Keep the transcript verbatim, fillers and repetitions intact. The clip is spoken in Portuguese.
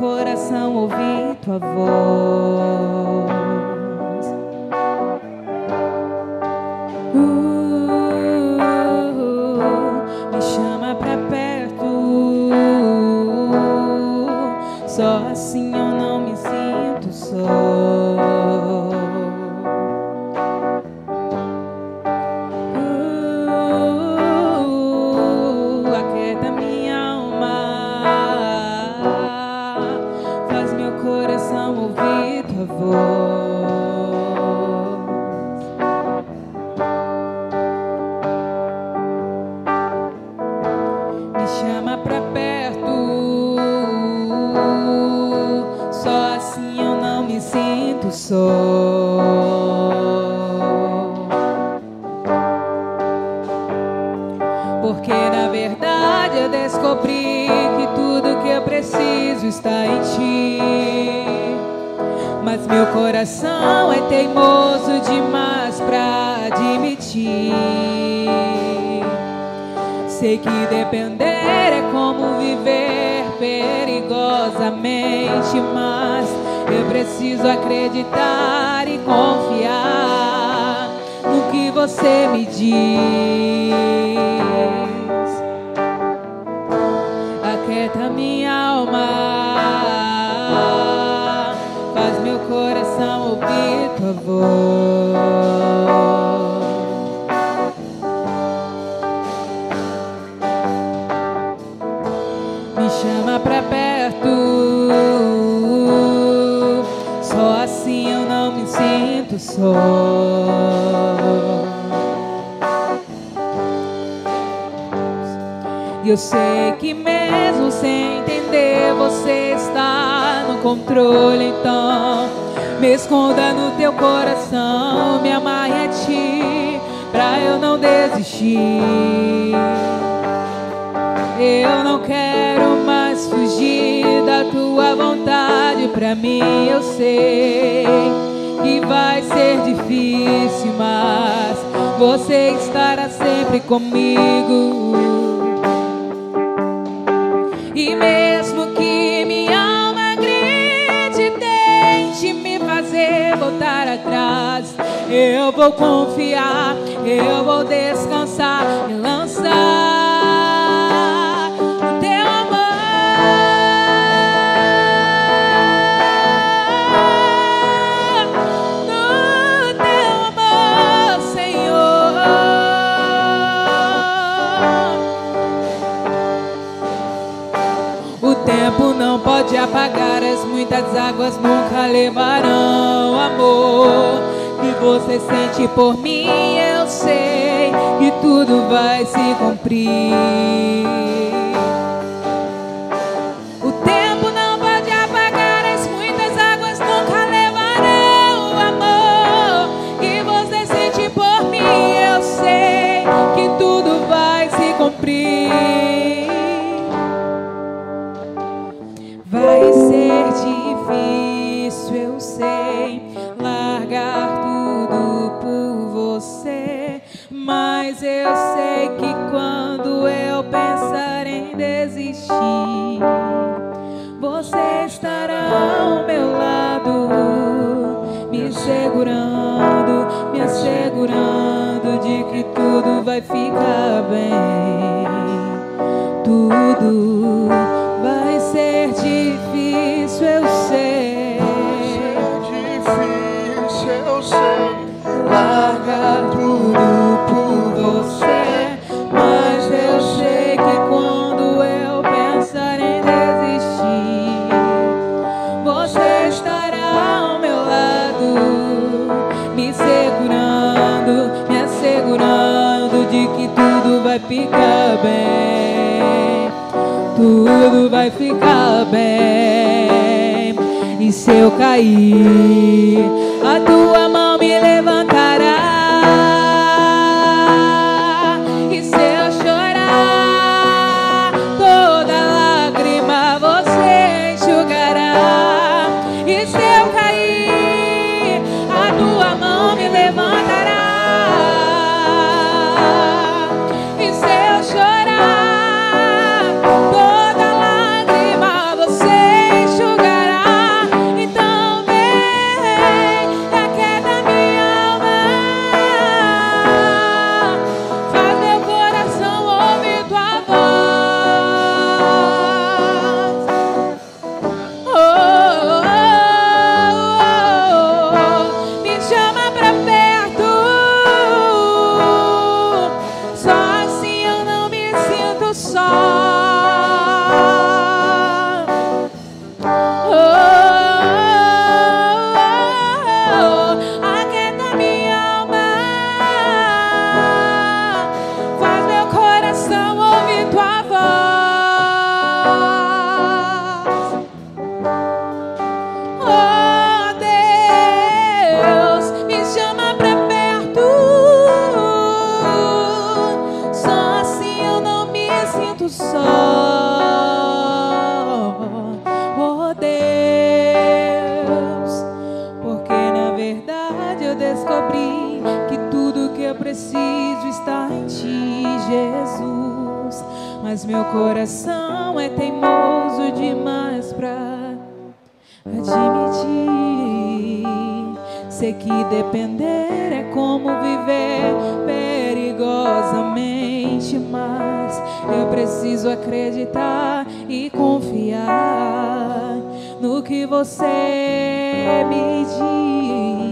coração ouvir tua voz. Só assim eu não me sinto só. Uh, aquieta minha alma, faz meu coração ouvir tua voz. Me chama pra perto. Só assim eu não me sinto só. Porque na verdade eu descobri que tudo que eu preciso está em ti. Mas meu coração é teimoso demais pra admitir. Sei que depender é como viver perigosamente, mas eu preciso acreditar e confiar no que você me diz. Aquieta minha alma, faz meu coração ouvir tua voz. Me chama pra perto, só assim eu não me sinto só. E eu sei que mesmo sem entender você está no controle, então me esconda no teu coração, me amarre a ti pra eu não desistir. Eu não quero mais fugir da tua vontade. Pra mim eu sei que vai ser difícil, mas você estará sempre comigo. E mesmo que minha alma grite, tente me fazer voltar atrás, eu vou confiar, eu vou descansar e lançar não pode apagar, as muitas águas nunca levarão amor que você sente por mim. Eu sei que tudo vai se cumprir. O tempo não pode apagar, as muitas águas nunca levarão amor que você sente por mim. Eu sei que tudo vai se cumprir. Vai ser difícil, eu sei, largar tudo por você, mas eu sei que quando eu pensar em desistir, você estará ao meu lado, me segurando, me assegurando de que tudo vai ficar bem. Tudo vai ser difícil, eu sei. Vai ser difícil, eu sei. Largar tudo por você, mas eu sei que quando eu pensar em desistir, você estará ao meu lado, me segurando, me assegurando de que tudo vai ficar bem. Tudo vai ficar bem. E se eu cair, a tua mão me levantará. E se eu chorar, toda lágrima você enxugará. E se eu cair, a tua mão me levantará. E se eu chorar, toda lágrima você enxugará. coração é teimoso demais pra admitir. Sei que depender é como viver perigosamente, mas eu preciso acreditar e confiar no que você me diz.